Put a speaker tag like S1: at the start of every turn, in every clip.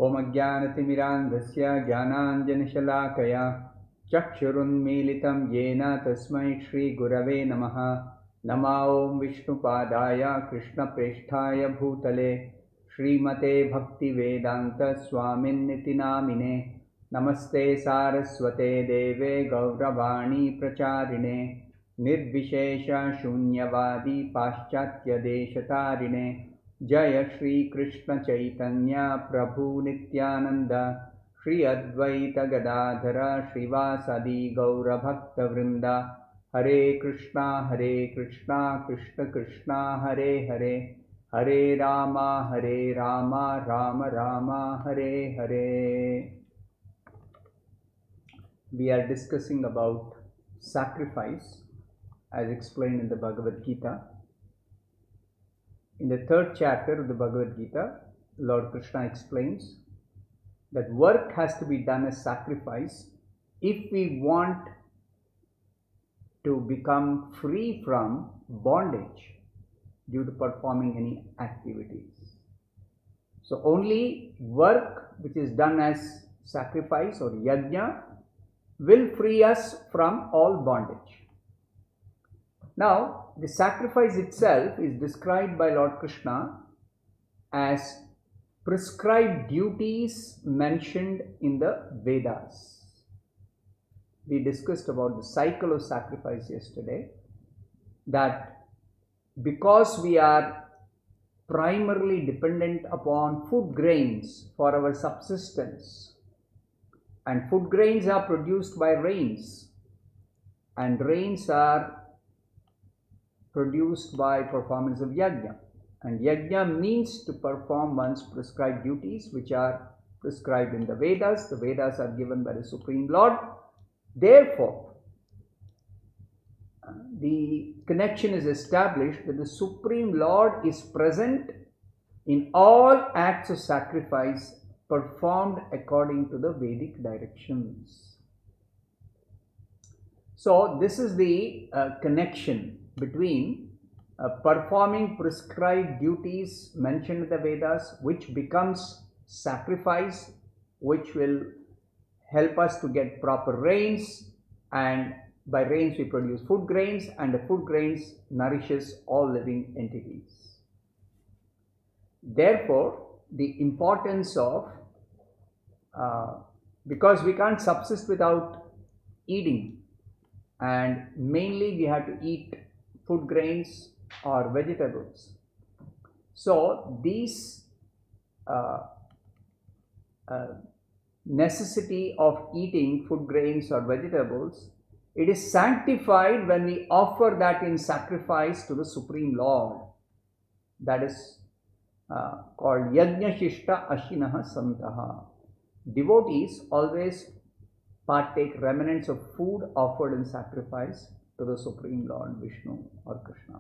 S1: ओम अज्ञानतिमिरान्धस्य ज्ञानाञ्जनशलाकया चक्षुरुन्मीलितं येन तस्मै श्रीगुरवे नमः। नमो ॐ विष्णुपादाय कृष्णप्रेष्ठाय भूतले श्रीमते भक्तिवेदान्तस्वामिन्निति नामिने। नमस्ते सारस्वते देवे गौरवाणी प्रचारिणे निर्विशेषशून्यवादी पाश्चात्यदेशतारिणे। जय श्री कृष्ण चैतन्य प्रभु नित्यानंद श्री अद्वैत गदाधर श्रीवासदि गौरभक्तवृंद। हरे कृष्णा कृष्ण कृष्णा हरे हरे, हरे Ram Ram Ram Hare Hare. We are discussing about sacrifice as explained in the Bhagavad Gita. In the 3rd chapter of the Bhagavad Gita, Lord Krishna explains that work has to be done as sacrifice if we want to become free from bondage due to performing any activities. So only work which is done as sacrifice or yajna will free us from all bondage. Now, the sacrifice itself is described by Lord Krishna as prescribed duties mentioned in the Vedas. We discussed about the cycle of sacrifice yesterday, that because we are primarily dependent upon food grains for our subsistence, and food grains are produced by rains, and rains are produced by performance of yajna, and yajna means to perform one's prescribed duties which are prescribed in the Vedas. The Vedas are given by the Supreme Lord. Therefore, the connection is established that the Supreme Lord is present in all acts of sacrifice performed according to the Vedic directions. So this is the connection between performing prescribed duties mentioned in the Vedas, which becomes sacrifice, which will help us to get proper rains, and by rains we produce food grains, and the food grains nourishes all living entities. Therefore, the importance of, because we can't subsist without eating, and mainly we have to eat food grains or vegetables. So these necessity of eating food grains or vegetables, it is sanctified when we offer that in sacrifice to the Supreme Lord. That is called Yajna Shishta Ashinaha Santaha. Devotees always partake remnants of food offered in sacrifice to the Supreme Lord Vishnu or Krishna.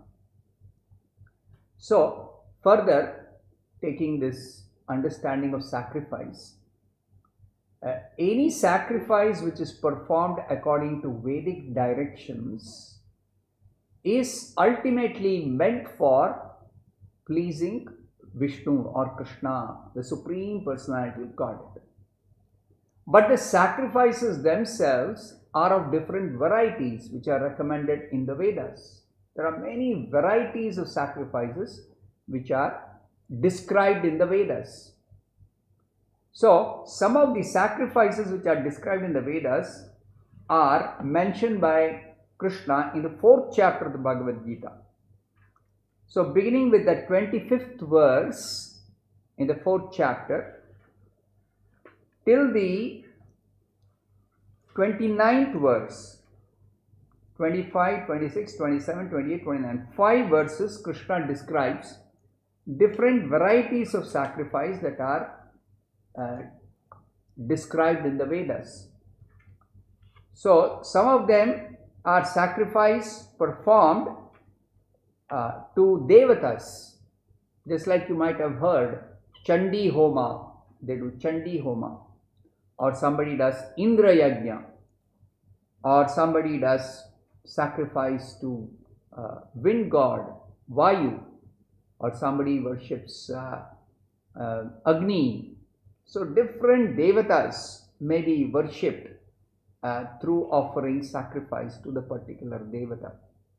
S1: So further, taking this understanding of sacrifice, any sacrifice which is performed according to Vedic directions is ultimately meant for pleasing Vishnu or Krishna, the Supreme Personality of Godhead. But the sacrifices themselves are of different varieties which are recommended in the Vedas. There are many varieties of sacrifices which are described in the Vedas. So some of the sacrifices which are described in the Vedas are mentioned by Krishna in the 4th chapter of the Bhagavad Gita. So beginning with the 25th verse in the 4th chapter till the 29th verse, 25, 26, 27, 28, 29, 5 verses, Krishna describes different varieties of sacrifice that are described in the Vedas. So some of them are sacrifice performed to devatas, just like you might have heard Chandi Homa. They do Chandi Homa, or somebody does Indra Yajna, or somebody does sacrifice to wind god Vayu, or somebody worships Agni. So different devatas may be worshipped through offering sacrifice to the particular devata.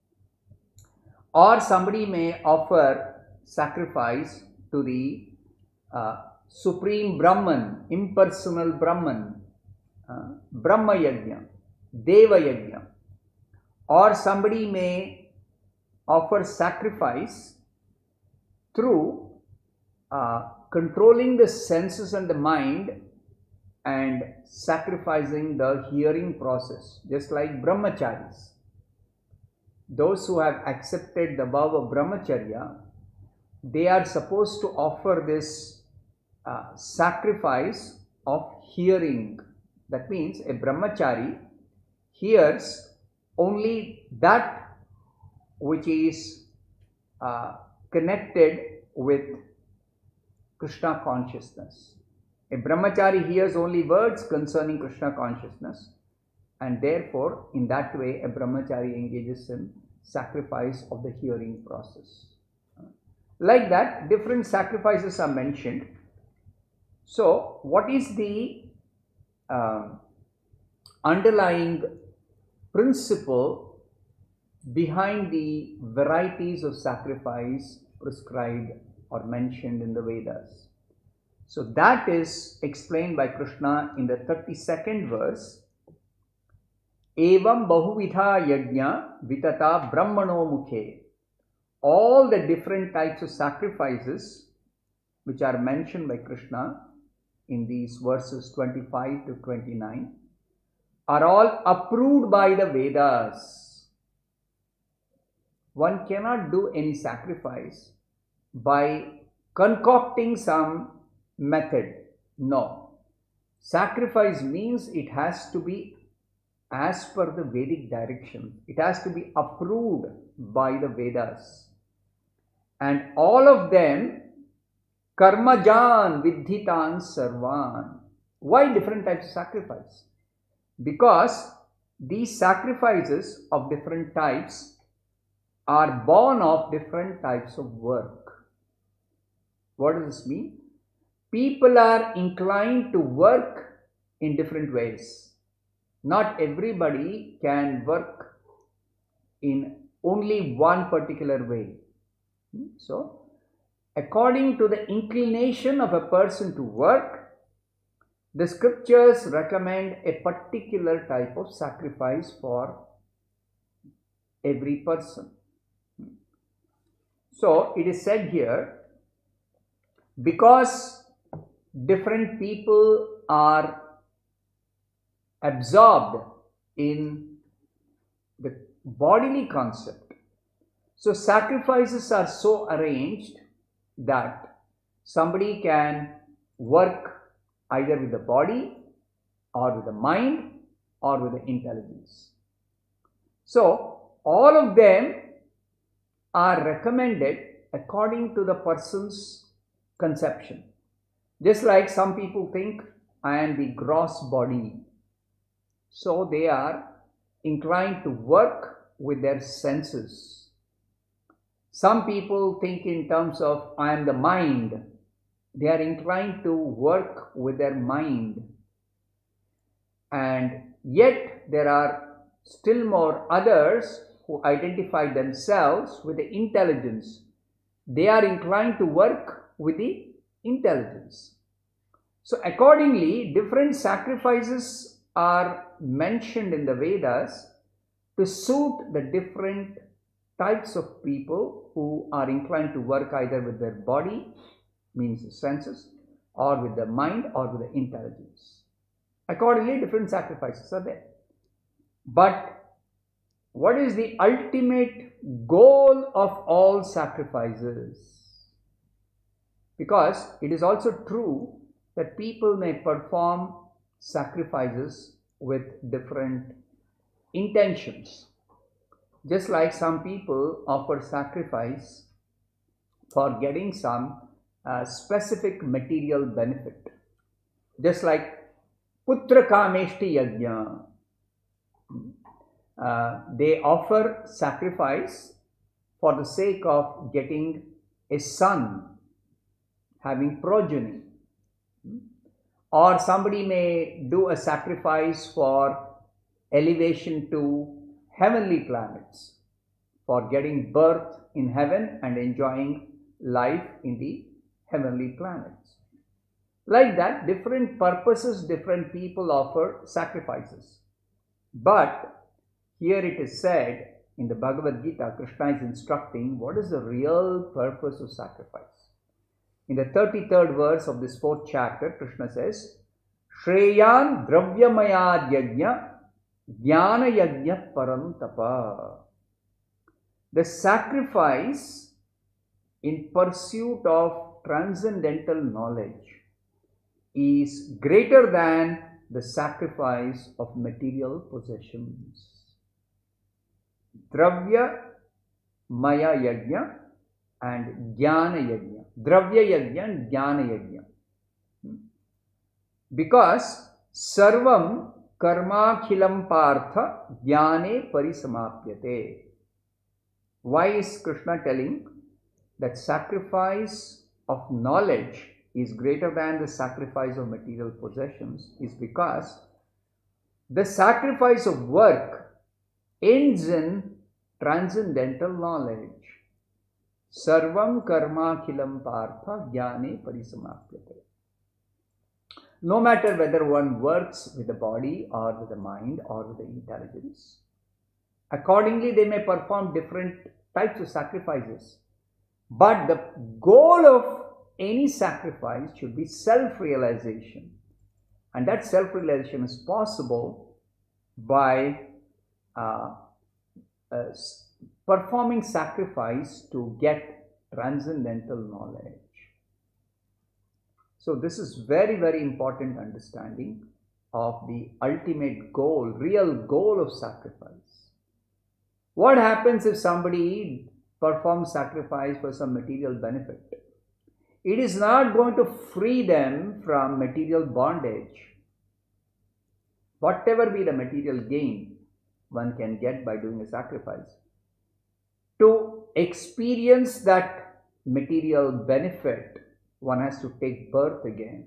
S1: Or somebody may offer sacrifice to the Supreme Brahman, impersonal Brahman, Brahma Yajna, Deva Yajna. Or somebody may offer sacrifice through controlling the senses and the mind and sacrificing the hearing process, just like brahmacharis. Those who have accepted the vow of brahmacharya, they are supposed to offer this sacrifice of hearing. That means a brahmachari hears only that which is connected with Krishna consciousness. A brahmachari hears only words concerning Krishna consciousness, and therefore in that way a brahmachari engages in sacrifice of the hearing process. Like that, different sacrifices are mentioned. So what is the underlying principle behind the varieties of sacrifice prescribed or mentioned in the Vedas? So that is explained by Krishna in the 32nd verse. Evam bahuvidha yajna vitata brahmano mukhe. All the different types of sacrifices which are mentioned by Krishna in these verses 25 to 29 are all approved by the Vedas. One cannot do any sacrifice by concocting some method. No. Sacrifice means it has to be as per the Vedic direction. It has to be approved by the Vedas. And all of them, karmajan vidhitan sarvan. Why different types of sacrifice? Because these sacrifices of different types are born of different types of work. What does this mean? People are inclined to work in different ways. Not everybody can work in only one particular way. So, according to the inclination of a person to work, the scriptures recommend a particular type of sacrifice for every person. So, it is said here, because different people are absorbed in the bodily concept, so sacrifices are so arranged that somebody can work either with the body or with the mind or with the intelligence. So all of them are recommended according to the person's conception. Just like some people think, I am the gross body. So they are inclined to work with their senses. Some people think in terms of, I am the mind. They are inclined to work with their mind. And yet there are still more others who identify themselves with the intelligence. They are inclined to work with the intelligence. So accordingly, different sacrifices are mentioned in the Vedas to suit the different types of people who are inclined to work either with their body, means the senses, or with the mind or with the intelligence. Accordingly, different sacrifices are there. But what is the ultimate goal of all sacrifices? Because it is also true that people may perform sacrifices with different intentions. Just like some people offer sacrifice for getting some specific material benefit. Just like Putra Kameshti Yajna. They offer sacrifice for the sake of getting a son, having progeny. or somebody may do a sacrifice for elevation to heavenly planets, for getting birth in heaven and enjoying life in the heavenly planets. Like that, different purposes, different people offer sacrifices. But here it is said in the Bhagavad Gita, Krishna is instructing what is the real purpose of sacrifice. In the 33rd verse of this 4th chapter, Krishna says, Shreyan dravyamaya yajna jnana yajna parantapa. The sacrifice in pursuit of transcendental knowledge is greater than the sacrifice of material possessions. Dravya Maya Yajna and Jnana Yajna. Dravya Yajna and Jnana Yajna. Because Sarvam Karmakhilam Partha Jnane Parisamapyate. Why is Krishna telling that sacrifice of knowledge is greater than the sacrifice of material possessions? Is because the sacrifice of work ends in transcendental knowledge. Sarvam karma khilam partha jnane parisamapyate. No matter whether one works with the body or with the mind or with the intelligence, accordingly they may perform different types of sacrifices. But the goal of any sacrifice should be self-realization. And that self-realization is possible by performing sacrifice to get transcendental knowledge. So this is very, very important understanding of the ultimate goal, real goal of sacrifice. What happens if somebody performs sacrifice for some material benefit? It is not going to free them from material bondage. Whatever be the material gain one can get by doing a sacrifice, to experience that material benefit, one has to take birth again.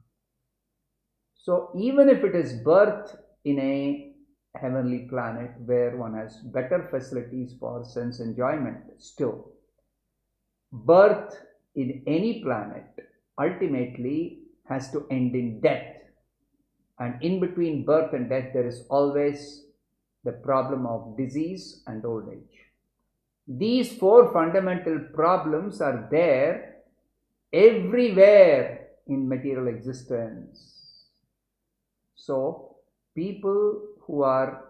S1: So even if it is birth in a heavenly planet where one has better facilities for sense enjoyment, still, birth in any planet ultimately has to end in death. And in between birth and death, there is always the problem of disease and old age. These four fundamental problems are there everywhere in material existence. So, people who are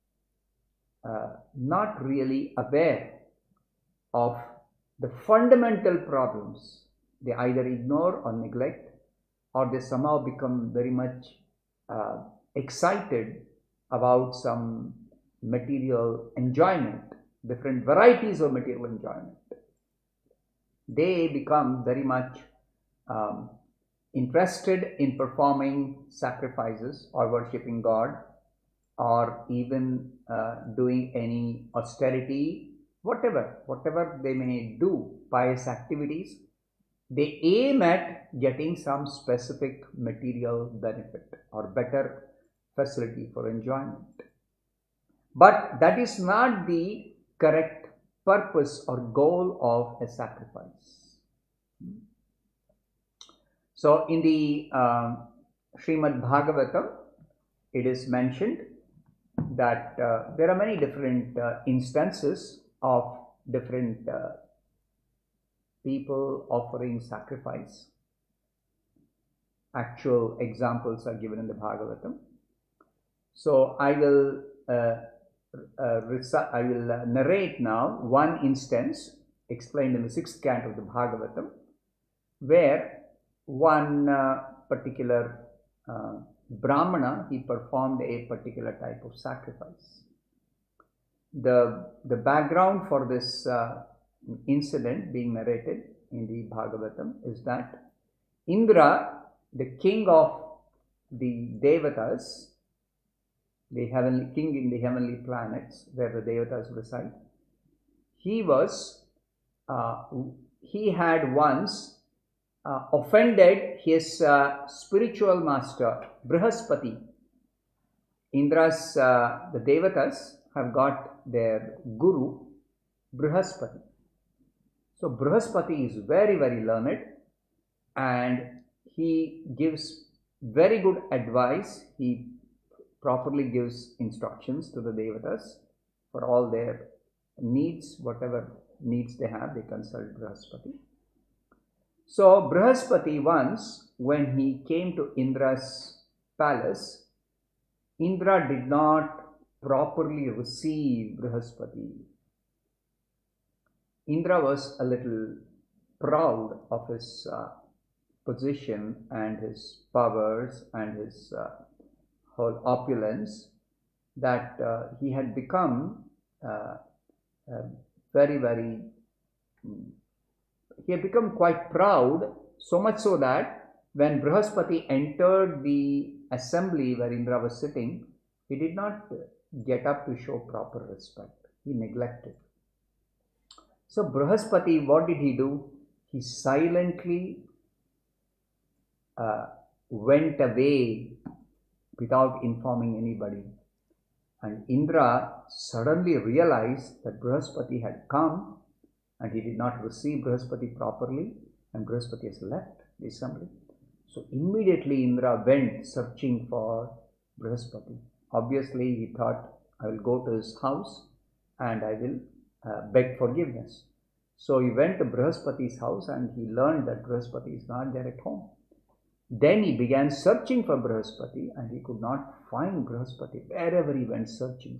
S1: not really aware of the fundamental problems, they either ignore or neglect, or they somehow become very much excited about some material enjoyment, different varieties of material enjoyment. They become very much interested in performing sacrifices or worshipping God, or even doing any austerity, whatever they may do, pious activities. They aim at getting some specific material benefit or better facility for enjoyment. But that is not the correct purpose or goal of a sacrifice. So in the Srimad Bhagavatam, it is mentioned that there are many different instances of different people offering sacrifice. Actual examples are given in the Bhagavatam. So I will narrate now one instance explained in the 6th canto of the Bhagavatam, where one particular Brahmana, he performed a particular type of sacrifice. The background for this incident being narrated in the Bhagavatam is that Indra, the king of the Devatas, the heavenly king in the heavenly planets where the Devatas reside, he had once offended his spiritual master Brihaspati. Indra's, the Devatas have got their guru Brihaspati. So Brihaspati is very, very learned, and he gives very good advice. He properly gives instructions to the Devatas for all their needs, whatever needs they have, they consult Brihaspati. So Brihaspati once, when he came to Indra's palace, Indra did not properly receive Brihaspati. Indra was a little proud of his position and his powers and his whole opulence, that he had become he had become quite proud, so much so that when Brihaspati entered the assembly where Indra was sitting, he did not get up to show proper respect. He neglected. So Brihaspati, what did he do? He silently went away without informing anybody. And Indra suddenly realized that Brihaspati had come and he did not receive Brihaspati properly, and Brihaspati has left the assembly. So immediately Indra went searching for Brihaspati. Obviously he thought, I will go to his house and I will beg forgiveness. So he went to Brihaspati's house and he learned that Brihaspati is not there at home. Then he began searching for Brihaspati and he could not find Brihaspati. Wherever he went, searching.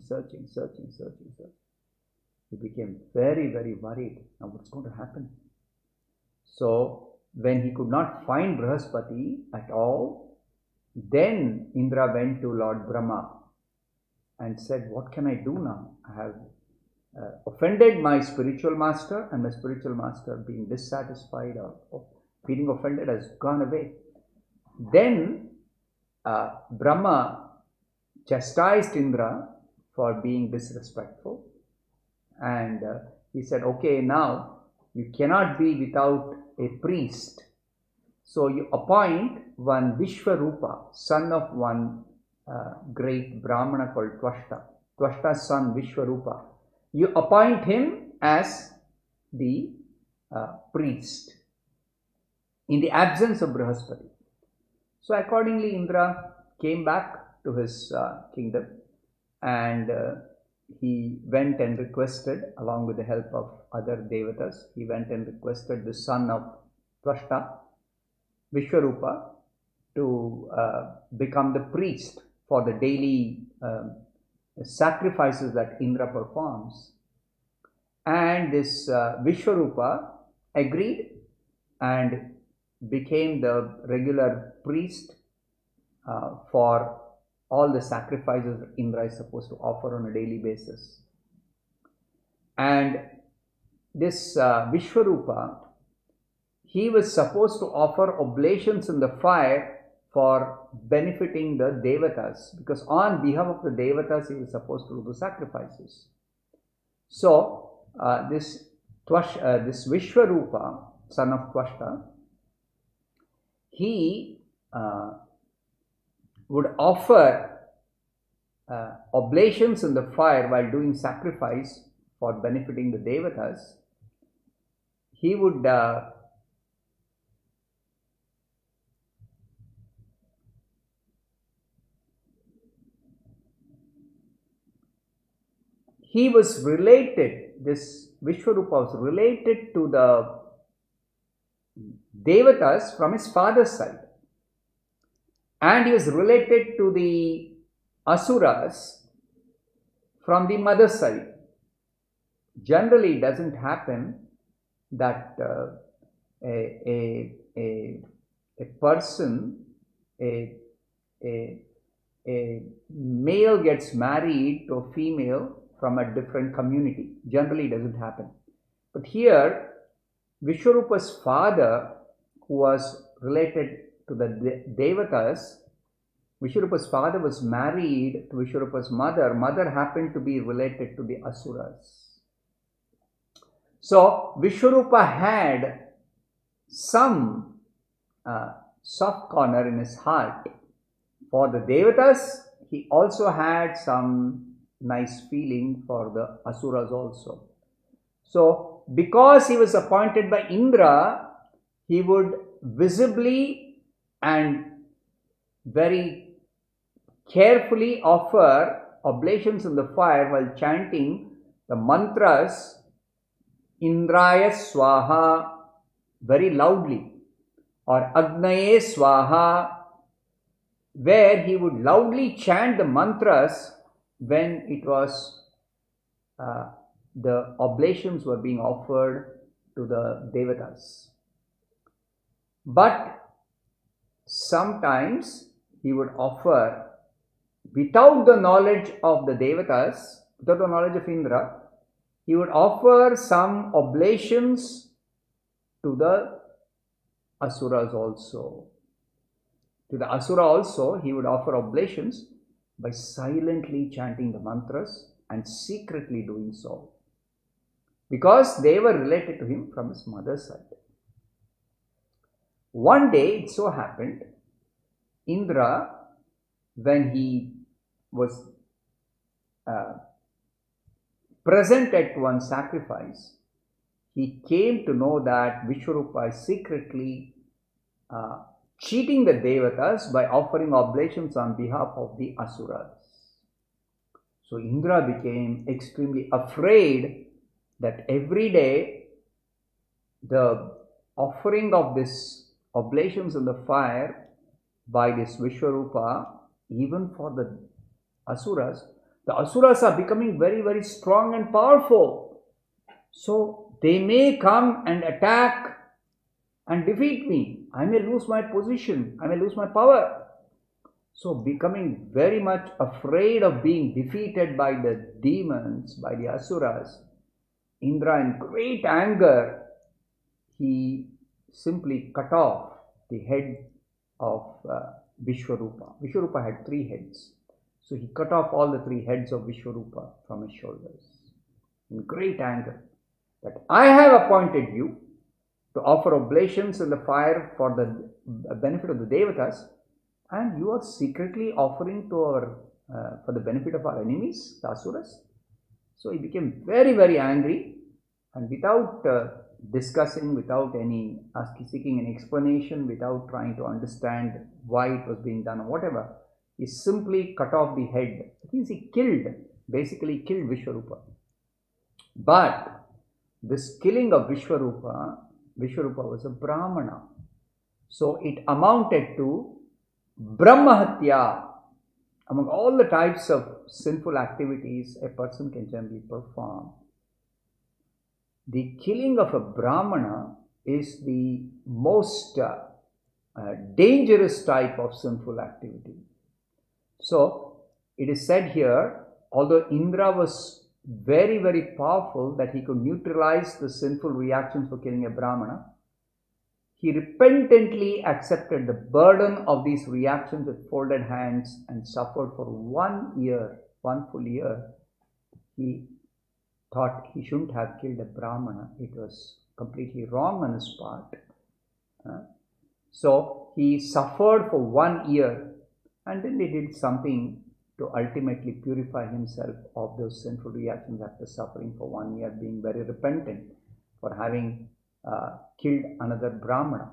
S1: He became very, very worried. Now what's going to happen? So when he could not find Brihaspati at all, then Indra went to Lord Brahma and said, what can I do now? I have offended my spiritual master, and my spiritual master, being dissatisfied or feeling offended, has gone away. Then Brahma chastised Indra for being disrespectful, and he said, okay, now you cannot be without a priest. So you appoint one Vishwarupa, son of one great Brahmana called Twashta. Twashta's son Vishwarupa. You appoint him as the priest in the absence of Brihaspati. So accordingly Indra came back to his kingdom, and he went and requested, along with the help of other Devatas, he went and requested the son of Twashta, Vishwarupa, to become the priest for the daily sacrifices that Indra performs. And this Vishwarupa agreed and became the regular priest for all the sacrifices that Indra is supposed to offer on a daily basis. And this Vishwarupa, he was supposed to offer oblations in the fire for benefiting the Devatas, because on behalf of the Devatas he was supposed to do the sacrifices. So this Vishwarupa, son of Twashta, he would offer oblations in the fire while doing sacrifice for benefiting the Devatas. He would he was related, this Vishwarupa was related to the Devatas from his father's side, and he was related to the Asuras from the mother's side. Generally, it doesn't happen that a person, a male gets married to a female from a different community. Generally, it doesn't happen. But here, Vishwarupa's father, who was related to the Devatas, Vishwarupa's father was married to Vishwarupa's mother. Mother happened to be related to the Asuras. So Vishwarupa had some soft corner in his heart. For the Devatas, he also had some nice feeling for the Asuras also. So, because he was appointed by Indra, he would visibly and very carefully offer oblations in the fire while chanting the mantras Indraya Swaha very loudly, or Agnaye Swaha, where he would loudly chant the mantras when it was the oblations were being offered to the Devatas. But sometimes he would offer without the knowledge of the Devatas, without the knowledge of Indra, he would offer some oblations to the Asuras also. To the Asura also, he would offer oblations by silently chanting the mantras and secretly doing so, because they were related to him from his mother's side. One day it so happened, Indra, when he was present at one sacrifice, he came to know that Vishwarupa is secretly cheating the Devatas by offering oblations on behalf of the Asuras. So Indra became extremely afraid that every day the offering of this oblations in the fire by this Vishwarupa, even for the Asuras are becoming very, very strong and powerful. So they may come and attack and defeat me. I may lose my position. I may lose my power. So becoming very much afraid of being defeated by the demons, by the Asuras, Indra, in great anger, he simply cut off the head of Vishwarupa. Vishwarupa had 3 heads. So he cut off all the 3 heads of Vishwarupa from his shoulders in great anger, that I have appointed you to offer oblations in the fire for the benefit of the Devatas, and you are secretly offering to our for the benefit of our enemies, the Asuras. So he became very, very angry, and without discussing, without seeking any explanation, without trying to understand why it was being done or whatever, he simply cut off the head. That means he basically killed Vishwarupa. But this killing of Vishwarupa was a Brahmana. So it amounted to Brahmahatya. Among all the types of sinful activities a person can generally perform, the killing of a Brahmana is the most dangerous type of sinful activity. So it is said here, although Indra was very, very powerful, that he could neutralize the sinful reactions for killing a Brahmana, he repentantly accepted the burden of these reactions with folded hands and suffered for 1 year, 1 full year. He thought he shouldn't have killed a Brahmana. It was completely wrong on his part. So he suffered for 1 year, and then he did something to ultimately purify himself of those sinful reactions after suffering for 1 year, being very repentant for having killed another Brahmana.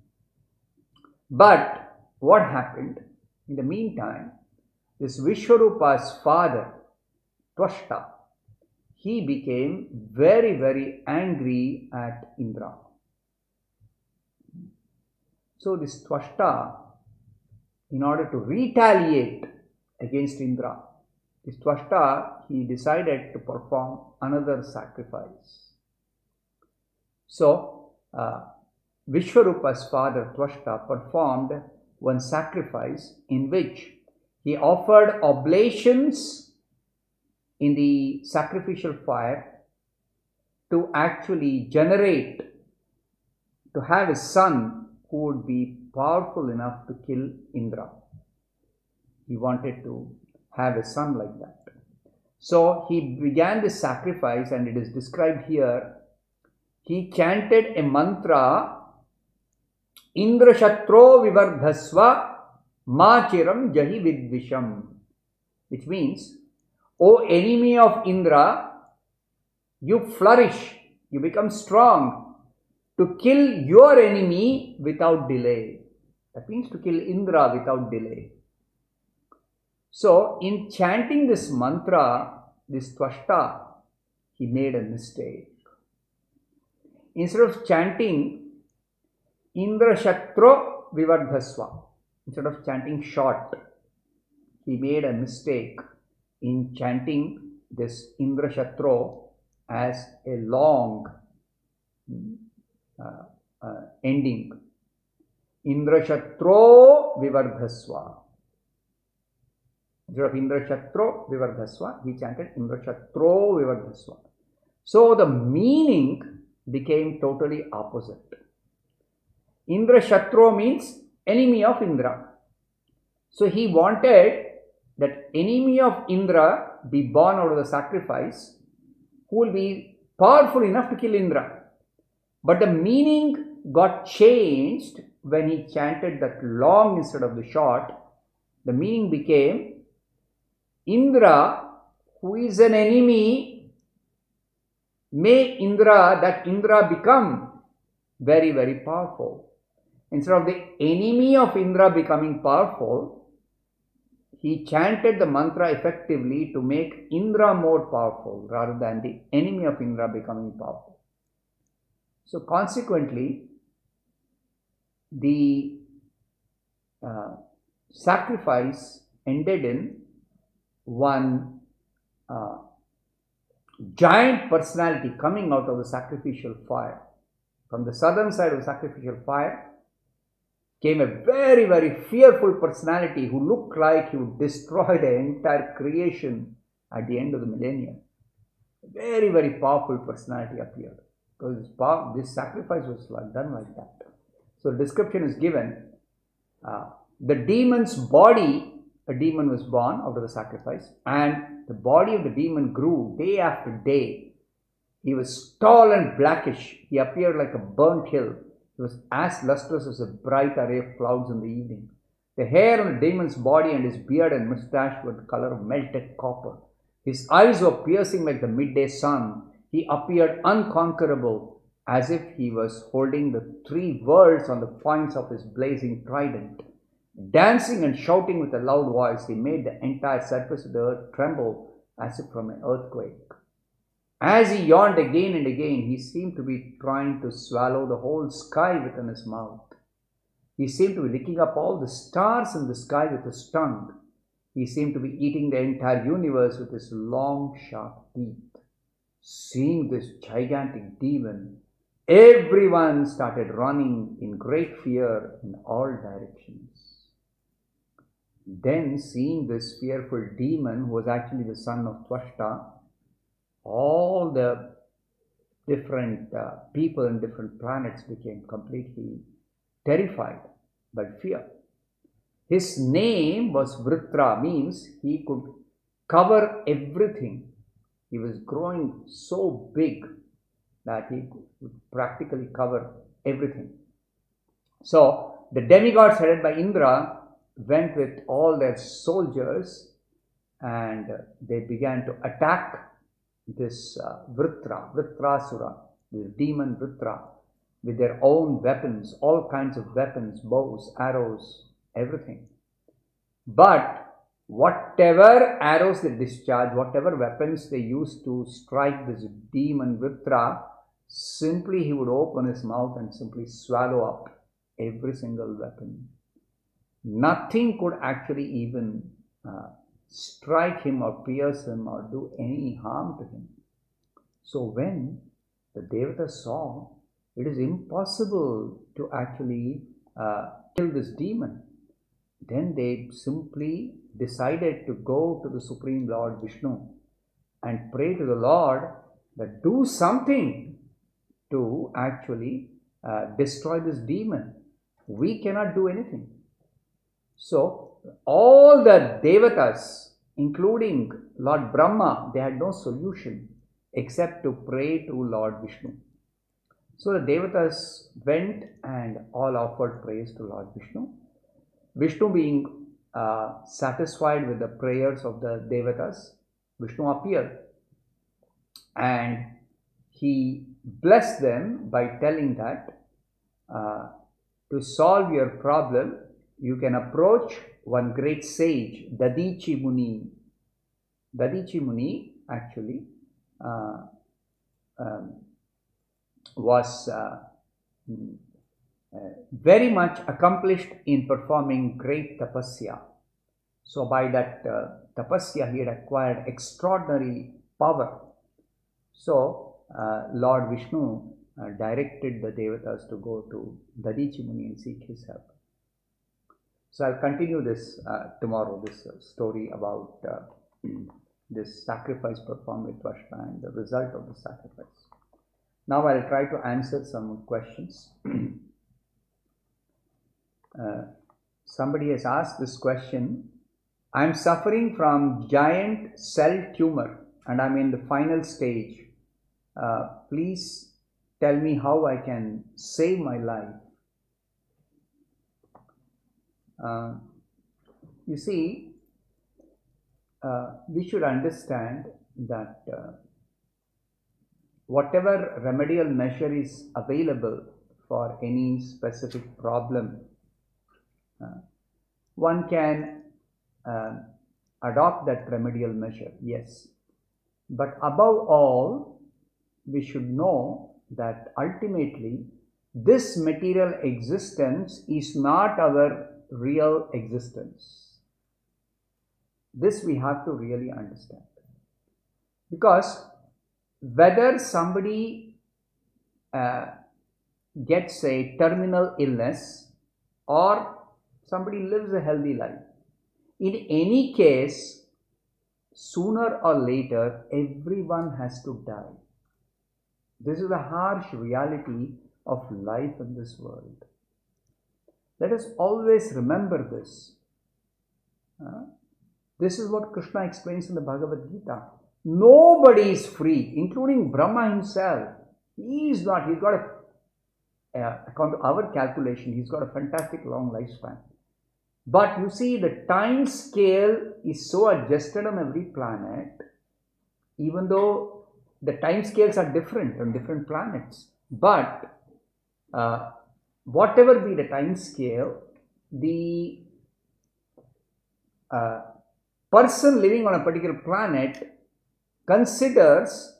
S1: But what happened? In the meantime, this Vishwarupa's father, Twashta, he became very, very angry at Indra. So this Twashta, in order to retaliate against Indra, this Twashta, he decided to perform another sacrifice. So Vishwarupa's father Twashta performed one sacrifice in which he offered oblations in the sacrificial fire to actually to have a son who would be powerful enough to kill Indra. He wanted to have a son like that. So he began this sacrifice, and it is described here. He chanted a mantra Indra Shatro Vivardhasva Machiram Jahi Vidvisham, which means, O enemy of Indra, you flourish, you become strong to kill your enemy without delay. That means to kill Indra without delay. So, in chanting this mantra, this Twashta, he made a mistake. Instead of chanting Indra Shatro Vivardhasva, instead of chanting short, he made a mistake in chanting this Indra Shatro as a long ending. Indra Shatro Vivardhasva. Instead of Indra Shatro Vivardhasva, he chanted Indra Shatro Vivardhasva. So the meaning became totally opposite. Indra Shatro means enemy of Indra. So he wanted that enemy of Indra be born out of the sacrifice, who will be powerful enough to kill Indra. But the meaning got changed when he chanted that long instead of the short. The meaning became Indra, who is an enemy, may that Indra become very, very powerful. Instead of the enemy of Indra becoming powerful, he chanted the mantra effectively to make Indra more powerful rather than the enemy of Indra becoming powerful. So consequently, the sacrifice ended in one giant personality coming out of the sacrificial fire. From the southern side of the sacrificial fire came a very, very fearful personality who looked like he would destroy the entire creation at the end of the millennium. A very, very powerful personality appeared because this sacrifice was done like that. So the description is given. The demon's body, a demon was born out of the sacrifice, and the body of the demon grew day after day. He was tall and blackish. He appeared like a burnt hill. He was as lustrous as a bright array of clouds in the evening. The hair on the demon's body and his beard and mustache were the color of melted copper. His eyes were piercing like the midday sun. He appeared unconquerable, as if he was holding the three worlds on the points of his blazing trident. Dancing and shouting with a loud voice, he made the entire surface of the earth tremble as if from an earthquake. As he yawned again and again, he seemed to be trying to swallow the whole sky within his mouth. He seemed to be licking up all the stars in the sky with his tongue. He seemed to be eating the entire universe with his long, sharp teeth. Seeing this gigantic demon, everyone started running in great fear in all directions. Then, seeing this fearful demon, who was actually the son of Twashta, all the different people in different planets became completely terrified by fear. His name was Vritra, means he could cover everything. He was growing so big that he could practically cover everything. So the demigods headed by Indra went with all their soldiers and they began to attack this Vritrasura, this demon Vritra, with their own weapons, all kinds of weapons, bows, arrows, everything. But whatever arrows they discharged, whatever weapons they used to strike this demon Vritra, simply he would open his mouth and simply swallow up every single weapon. Nothing could actually even strike him or pierce him or do any harm to him. So when the Devatas saw it is impossible to actually kill this demon, then they simply decided to go to the Supreme Lord Vishnu and pray to the Lord that do something to actually destroy this demon. We cannot do anything. So all the Devatas, including Lord Brahma, they had no solution except to pray to Lord Vishnu. So the Devatas went and all offered praise to Lord Vishnu. Vishnu being satisfied with the prayers of the Devatas, Vishnu appeared and he blessed them by telling that to solve your problem, you can approach one great sage, Dadichi Muni. Dadichi Muni actually was very much accomplished in performing great tapasya. So by that tapasya, he had acquired extraordinary power. So Lord Vishnu directed the Devatas to go to Dadichi Muni and seek his help. So I'll continue this tomorrow, this story about this sacrifice performed with Vashta and the result of the sacrifice. Now I'll try to answer some questions. Somebody has asked this question. I'm suffering from giant cell tumor and I'm in the final stage. Please tell me how I can save my life. You see, we should understand that whatever remedial measure is available for any specific problem, one can adopt that remedial measure, yes. But above all, we should know that ultimately this material existence is not our real existence. This we have to really understand. Because whether somebody gets a terminal illness or somebody lives a healthy life, in any case, sooner or later, everyone has to die. This is the harsh reality of life in this world. Let us always remember this. This is what Krishna explains in the Bhagavad Gita. Nobody is free, including Brahma himself. He is not. He's got according to our calculation, he's got a fantastic long lifespan. But you see, the time scale is so adjusted on every planet, even though the time scales are different on different planets. But whatever be the time scale, the person living on a particular planet considers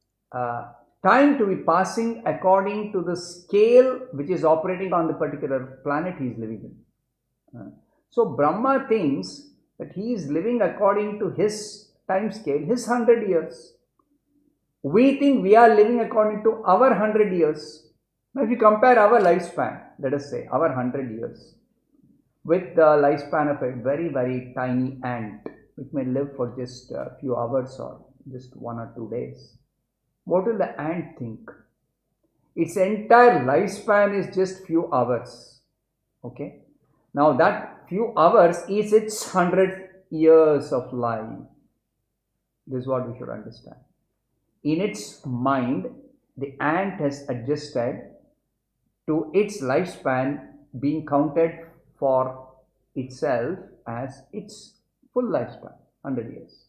S1: time to be passing according to the scale which is operating on the particular planet he is living in. So Brahma thinks that he is living according to his time scale, his 100 years. We think we are living according to our 100 years. Now if you compare our lifespan, let us say our 100 years, with the lifespan of a very, very tiny ant, which may live for just a few hours or just 1 or 2 days, what will the ant think? Its entire lifespan is just few hours. Okay. Now that few hours is its 100 years of life. This is what we should understand. In its mind, the ant has adjusted to its lifespan being counted for itself as its full lifespan, 100 years.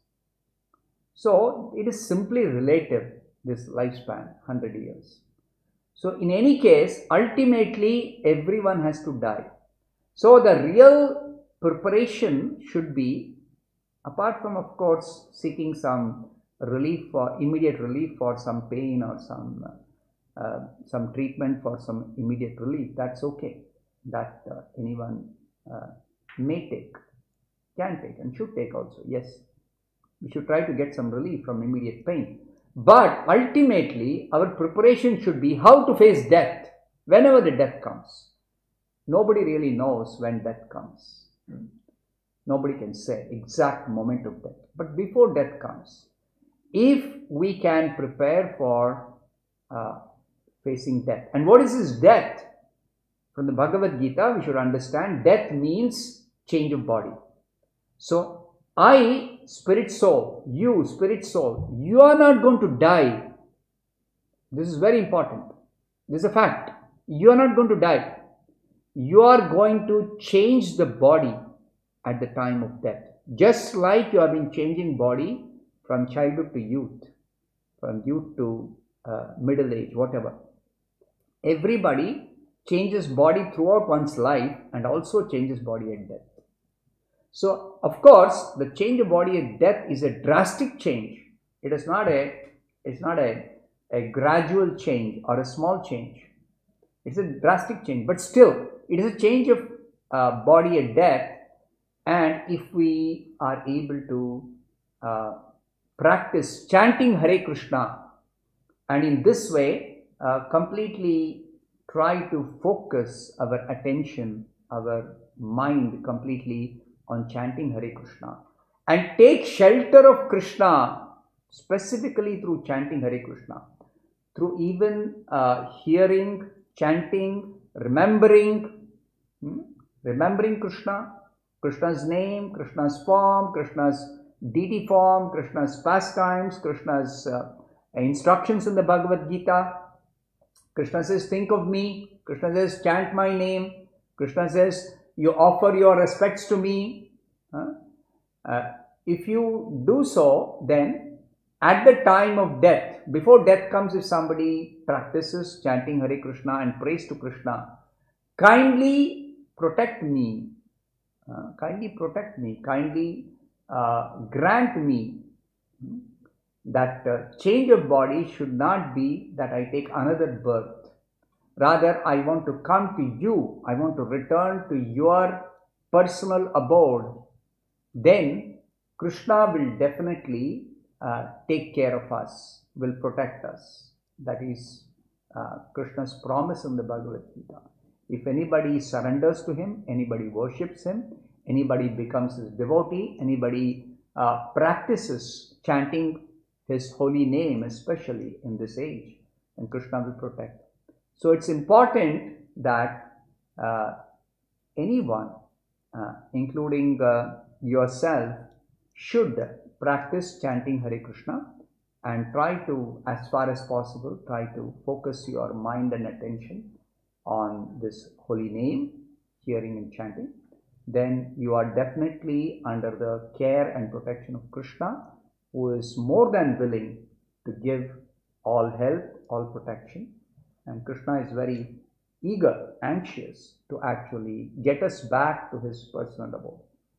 S1: So it is simply relative, this lifespan, 100 years. So in any case, ultimately everyone has to die. So the real preparation should be, apart from of course seeking some relief for immediate relief for some pain or some treatment for some immediate relief, that's okay. That anyone may take, can take and should take also. Yes, we should try to get some relief from immediate pain. But ultimately our preparation should be how to face death whenever the death comes. Nobody really knows when death comes. Nobody can say exact moment of death. But before death comes, if we can prepare for facing death. And what is this death? From the Bhagavad Gita, we should understand death means change of body. So, I, spirit soul, you, spirit soul, you are not going to die. This is very important. This is a fact. You are not going to die. You are going to change the body at the time of death. Just like you have been changing body from childhood to youth, from youth to middle age, whatever. Everybody changes body throughout one's life and also changes body at death. So, of course, the change of body at death is a drastic change. It is not a gradual change or a small change. It's a drastic change, but still, it is a change of body at death. And if we are able to practice chanting Hare Krishna, and in this way completely try to focus our attention, our mind completely on chanting Hare Krishna, and take shelter of Krishna specifically through chanting Hare Krishna, through even hearing, chanting, remembering Krishna, Krishna's name, Krishna's form, Krishna's deity form, Krishna's pastimes, Krishna's instructions in the Bhagavad Gita. Krishna says, think of me. Krishna says, chant my name. Krishna says, you offer your respects to me. If you do so, then at the time of death, before death comes, if somebody practices chanting Hare Krishna and prays to Krishna, kindly protect me. Kindly grant me that change of body should not be that I take another birth. Rather, I want to come to you. I want to return to your personal abode. Then Krishna will definitely take care of us, will protect us. That is Krishna's promise in the Bhagavad Gita. If anybody surrenders to him, anybody worships him, anybody becomes his devotee, anybody practices chanting his holy name, especially in this age, and Krishna will protect. So it's important that anyone, including yourself, should practice chanting Hare Krishna and try to, as far as possible, try to focus your mind and attention on this holy name, hearing and chanting. Then you are definitely under the care and protection of Krishna, who is more than willing to give all help, all protection. And Krishna is very eager, anxious to actually get us back to his personal abode.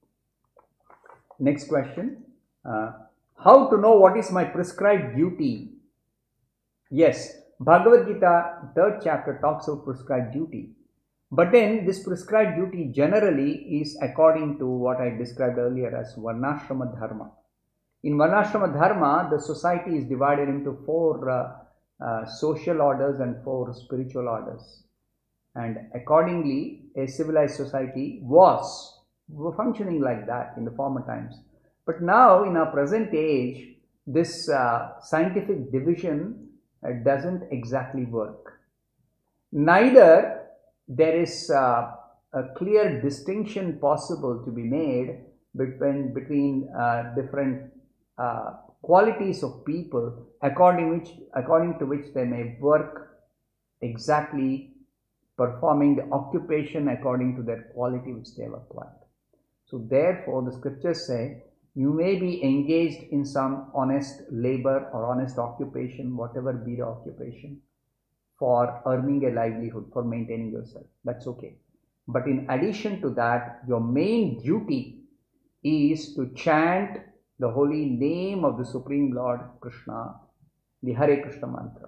S1: Next question. How to know what is my prescribed duty? Yes, Bhagavad Gita, 3rd chapter, talks about prescribed duty. But then this prescribed duty generally is according to what I described earlier as Varnashrama Dharma. In Varnashrama Dharma, the society is divided into 4 social orders and 4 spiritual orders. And accordingly, a civilized society was functioning like that in the former times. But now, in our present age, this scientific division doesn't exactly work. Neither there is a clear distinction possible to be made between different qualities of people according to which they may work exactly, performing the occupation according to their quality which they have acquired. So therefore, the scriptures say, you may be engaged in some honest labor or honest occupation, whatever be the occupation, for earning a livelihood, for maintaining yourself. That's okay. But in addition to that, your main duty is to chant the holy name of the Supreme Lord Krishna, the Hare Krishna mantra.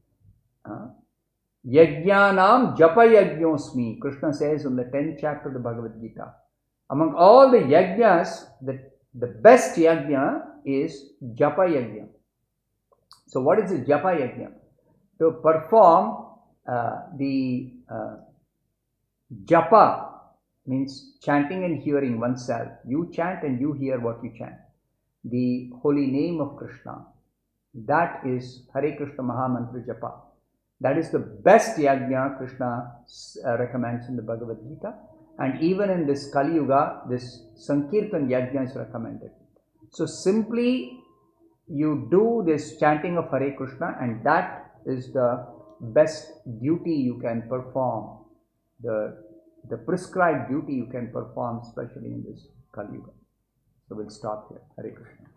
S1: Yajnanam japa yajñosmi, Krishna says in the 10th chapter of the Bhagavad Gita. Among all the yajnas, the best yajna is japa yajna. So what is the japa yajna? To perform the japa means chanting and hearing oneself. You chant and you hear what you chant. The holy name of Krishna. That is Hare Krishna Mahamantra Japa. That is the best yajna Krishna recommends in the Bhagavad Gita. And even in this Kali Yuga, this Sankirtan yajna is recommended. So simply you do this chanting of Hare Krishna, and that is the best duty you can perform, the prescribed duty you can perform, especially in this Kali Yuga. So we'll stop here. Hare Krishna.